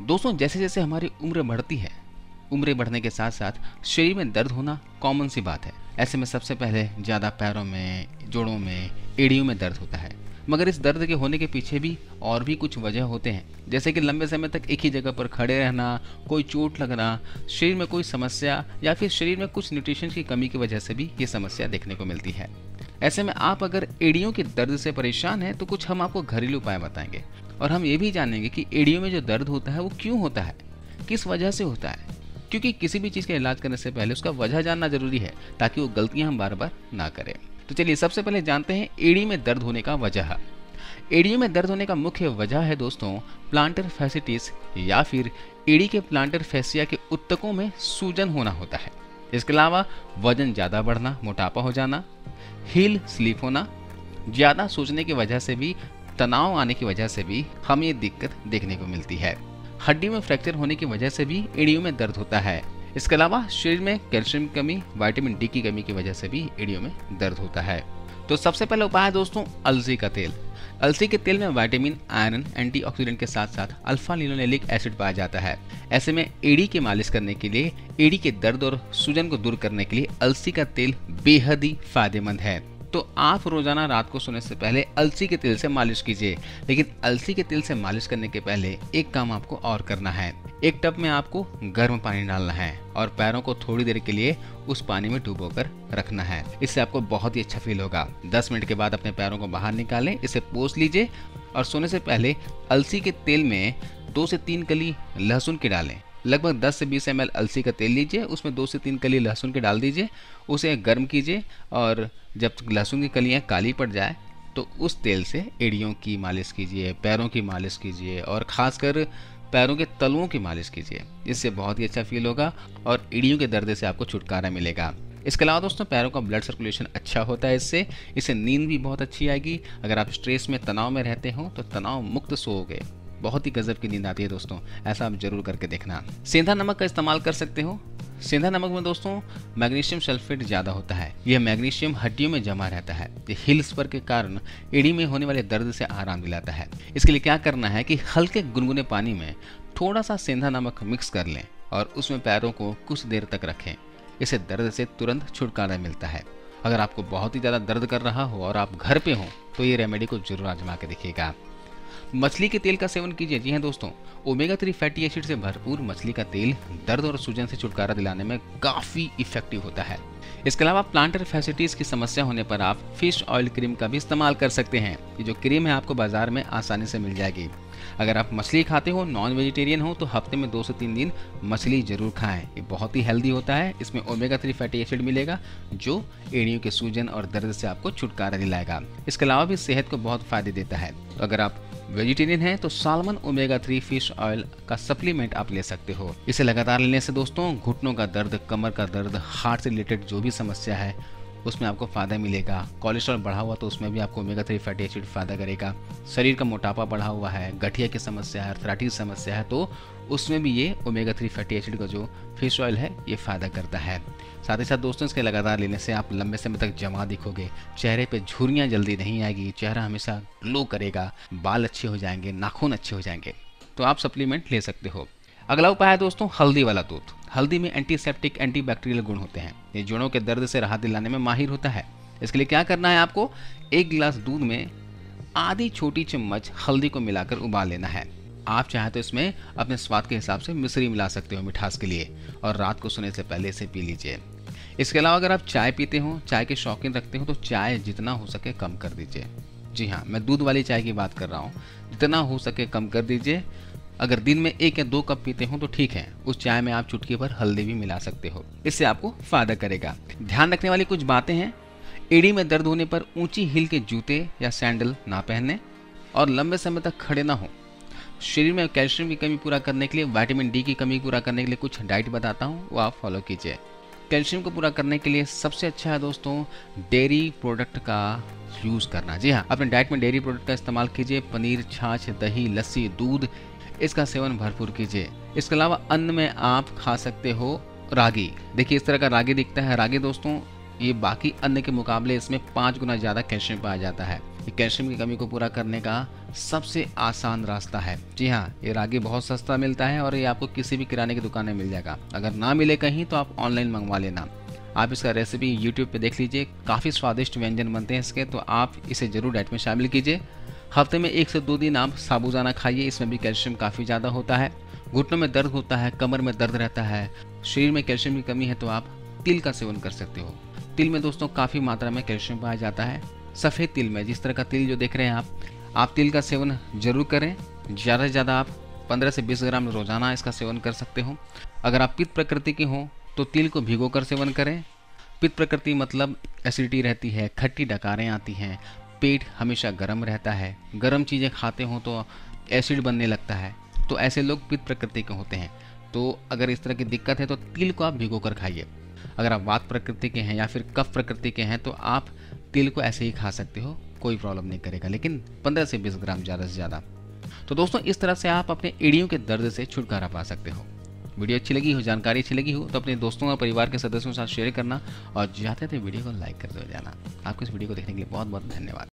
दोस्तों जैसे जैसे हमारी उम्र बढ़ती है, उम्र बढ़ने के साथ साथ शरीर में दर्द होना कॉमन सी बात है। ऐसे में सबसे पहले ज़्यादा पैरों में, जोड़ों में, एड़ियों में दर्द होता है। मगर इस दर्द के होने के पीछे भी और भी कुछ वजह होते हैं, जैसे कि लंबे समय तक एक ही जगह पर खड़े रहना, कोई चोट लगना, शरीर में कोई समस्या या फिर शरीर में कुछ न्यूट्रिशन की कमी की वजह से भी ये समस्या देखने को मिलती है। ऐसे में आप अगर एड़ियों के दर्द से परेशान हैं तो कुछ हम आपको घरेलू उपाय बताएंगे और हम ये भी जानेंगे कि एड़ियों में जो दर्द होता है वो क्यों होता है, किस वजह से होता है। क्योंकि किसी भी चीज़ का इलाज करने से पहले उसका वजह जानना जरूरी है ताकि वो गलतियां हम बार बार ना करें। तो चलिए सबसे पहले जानते हैं एड़ी में दर्द होने का वजह। एड़ियों में दर्द होने का मुख्य वजह है दोस्तों प्लांटर फैसिटिस या फिर एड़ी के प्लांटर फैसिया के ऊतकों में सूजन होना होता है। इसके अलावा वजन ज़्यादा बढ़ना, मोटापा हो जाना, हील स्लिप होना, ज़्यादा सोचने की वजह से भी, तनाव आने की वजह से भी हमें ये दिक्कत देखने को मिलती है। हड्डी में फ्रैक्चर होने की वजह से भी एड़ियों में दर्द होता है। इसके अलावा शरीर में कैल्शियम की कमी, विटामिन डी की कमी की वजह से भी एड़ियों में दर्द होता है। तो सबसे पहले उपाय है दोस्तों अलसी का तेल। अलसी के तेल में विटामिन, आयरन, एंटीऑक्सीडेंट के साथ साथ अल्फा लिनोलेनिक एसिड पाया जाता है। ऐसे में एड़ी की मालिश करने के लिए, एड़ी के दर्द और सूजन को दूर करने के लिए अलसी का तेल बेहद ही फायदेमंद है। तो आप रोजाना रात को सोने से पहले अलसी के तेल से मालिश कीजिए। लेकिन अलसी के तेल से मालिश करने के पहले एक काम आपको और करना है। एक टब में आपको गर्म पानी डालना है और पैरों को थोड़ी देर के लिए उस पानी में डुबोकर रखना है। इससे आपको बहुत ही अच्छा फील होगा। 10 मिनट के बाद अपने पैरों को बाहर निकालें, इसे पोंछ लीजिए और सोने से पहले अलसी के तेल में 2 से 3 कली लहसुन की डालें। लगभग 10 से 20 ml अलसी का तेल लीजिए, उसमें 2 से 3 कली लहसुन के डाल दीजिए, उसे गर्म कीजिए और जब लहसुन की कलियां काली पड़ जाए तो उस तेल से एड़ियों की मालिश कीजिए, पैरों की मालिश कीजिए और खासकर पैरों के तलुओं की मालिश कीजिए। इससे बहुत ही अच्छा फील होगा और एड़ियों के दर्द से आपको छुटकारा मिलेगा। इसके अलावा दोस्तों पैरों का ब्लड सर्कुलेशन अच्छा होता है इससे नींद भी बहुत अच्छी आएगी। अगर आप स्ट्रेस में, तनाव में रहते हो तो तनाव मुक्त सोओगे। बहुत ही गजब की नींद आती है दोस्तों, ऐसा आप जरूर करके देखना। सेंधा नमक का इस्तेमाल कर सकते हो। सेंधा नमक में दोस्तों मैग्नीशियम सल्फेट ज़्यादा होता है। यह मैग्नीशियम हड्डियों में जमा रहता है। ये हिल स्पर के कारण एड़ी में होने वाले दर्द से आराम दिलाता है। इसके लिए क्या करना है कि हल्के गुनगुने पानी में थोड़ा सा सेंधा नमक मिक्स कर लें और उसमें पैरों को कुछ देर तक रखें। इससे दर्द से तुरंत छुटकारा मिलता है। अगर आपको बहुत ही ज़्यादा दर्द कर रहा हो और आप घर पे हो तो ये रेमेडी को जरूर आजमा के देखिएगा। मछली के तेल का सेवन कीजिए। जी हाँ दोस्तों, ओमेगा 3 फैटी एसिड से भरपूर मछली का तेल दर्द और सूजन से छुटकारा दिलाने में काफ़ी इफेक्टिव होता है। इसके अलावा प्लांटर फैसिटिस की समस्या होने पर आप फिश ऑयल क्रीम का भी इस्तेमाल कर सकते हैं। ये जो क्रीम है आपको बाजार में आसानी से मिल जाएगी। अगर आप मछली खाते हो, नॉन वेजिटेरियन हो, तो हफ्ते में 2 से 3 दिन मछली जरूर खाएं। ये बहुत ही हेल्दी होता है। इसमें ओमेगा 3 फैटी एसिड मिलेगा जो एड़ियों के सूजन और दर्द से आपको छुटकारा दिलाएगा। इसके अलावा भी सेहत को बहुत फायदे देता है। अगर आप वेजिटेरियन है तो साल्मन ओमेगा 3 फिश ऑयल का सप्लीमेंट आप ले सकते हो। इसे लगातार लेने से दोस्तों घुटनों का दर्द, कमर का दर्द, हार्ट से रिलेटेड जो भी समस्या है उसमें आपको फायदा मिलेगा। कोलेस्ट्रॉल बढ़ा हुआ तो उसमें भी आपको ओमेगा 3 फैटी एसिड फायदा करेगा। शरीर का मोटापा बढ़ा हुआ है, गठिया की समस्या है, अर्थराइटिस समस्या है तो उसमें भी ये ओमेगा 3 फैटी एसिड का जो फिश ऑयल है ये फायदा करता है। साथ ही साथ दोस्तों इसके लगातार लेने से आप लंबे समय तक जमा दिखोगे, चेहरे पे झुर्रियाँ जल्दी नहीं आएगी, चेहरा हमेशा ग्लो करेगा, बाल अच्छे हो जाएंगे, नाखून अच्छे हो जाएंगे। तो आप सप्लीमेंट ले सकते हो। अगला उपाय है दोस्तों हल्दी वाला दूध। हल्दी में एंटीसेप्टिक, एंटीबैक्टीरियल गुण होते हैं। ये जोड़ों के दर्द से राहत दिलाने में माहिर होता है। इसके लिए क्या करना है आपको, 1 गिलास दूध में आधी छोटी चम्मच हल्दी को मिलाकर उबाल लेना है। आप चाहे तो इसमें अपने स्वाद के हिसाब से मिश्री मिला सकते हो मिठास के लिए और रात को सोने से पहले इसे पी लीजिए। इसके अलावा अगर आप चाय पीते हो, चाय के शौकीन रखते हो तो चाय जितना हो सके कम कर दीजिए। जी हाँ, मैं दूध वाली चाय की बात कर रहा हूँ। जितना हो सके कम कर दीजिए। अगर दिन में 1 या 2 कप पीते हो तो ठीक है, उस चाय में आप चुटकी भर हल्दी भी मिला सकते हो। इससे आपको फायदा करेगा। ध्यान रखने वाली कुछ बातें हैं। एड़ी में दर्द होने पर ऊंची हील के जूते या सैंडल ना पहनने और लंबे समय तक खड़े ना हो। शरीर में कैल्शियम की कमी पूरा करने के लिए, विटामिन डी की कमी पूरा करने के लिए कुछ डाइट बताता हूँ, वो आप फॉलो कीजिए। कैल्शियम को पूरा करने के लिए सबसे अच्छा है दोस्तों डेयरी प्रोडक्ट का यूज़ करना। जी हाँ, अपने डाइट में डेयरी प्रोडक्ट का इस्तेमाल कीजिए। पनीर, छाछ, दही, लस्सी, दूध, इसका सेवन भरपूर कीजिए। इसके अलावा अन्न में आप खा सकते हो रागी। देखिए इस तरह का रागी दिखता है। रागी दोस्तों ये बाकी अन्न के मुकाबले इसमें 5 गुना ज़्यादा कैल्शियम पाया जाता है। ये कैल्शियम की कमी को पूरा करने का सबसे आसान रास्ता है। जी हाँ, ये रागी बहुत सस्ता मिलता है और ये आपको किसी भी किराने की दुकान में मिल जाएगा। अगर ना मिले कहीं तो आप ऑनलाइन मंगवा लेना। आप इसका रेसिपी यूट्यूब पे देख लीजिए, काफ़ी स्वादिष्ट व्यंजन बनते हैं इसके, तो आप इसे ज़रूर डाइट में शामिल कीजिए। हफ्ते में 1 से 2 दिन आप साबूदाना खाइए, इसमें भी कैल्शियम काफ़ी ज़्यादा होता है। घुटनों में दर्द होता है, कमर में दर्द रहता है, शरीर में कैल्शियम की कमी है, तो आप तिल का सेवन कर सकते हो। तिल में दोस्तों काफ़ी मात्रा में कैल्शियम पाया जाता है। सफ़ेद तिल में, जिस तरह का तिल जो देख रहे हैं आप तिल का सेवन जरूर करें। ज़्यादा से ज़्यादा आप 15 से 20 ग्राम रोज़ाना इसका सेवन कर सकते हो। अगर आप पित्त प्रकृति के हों तो तिल को भिगो कर सेवन करें। पित्त प्रकृति मतलब एसिडिटी रहती है, खट्टी डकारें आती हैं, पेट हमेशा गर्म रहता है, गर्म चीज़ें खाते हो तो एसिड बनने लगता है, तो ऐसे लोग पित्त प्रकृति के होते हैं। तो अगर इस तरह की दिक्कत है तो तिल को आप भिगो कर खाइए। अगर आप वात प्रकृति के हैं या फिर कफ प्रकृति के हैं तो आप तिल को ऐसे ही खा सकते हो, कोई प्रॉब्लम नहीं करेगा, लेकिन 15 से 20 ग्राम ज़्यादा से ज़्यादा। तो दोस्तों इस तरह से आप अपने एड़ियों के दर्द से छुटकारा पा सकते हो। वीडियो अच्छी लगी हो, जानकारी अच्छी लगी हो तो अपने दोस्तों और परिवार के सदस्यों के साथ शेयर करना और जाते थे वीडियो को लाइक करते हुए जाना। आपको इस वीडियो को देखने के लिए बहुत बहुत धन्यवाद।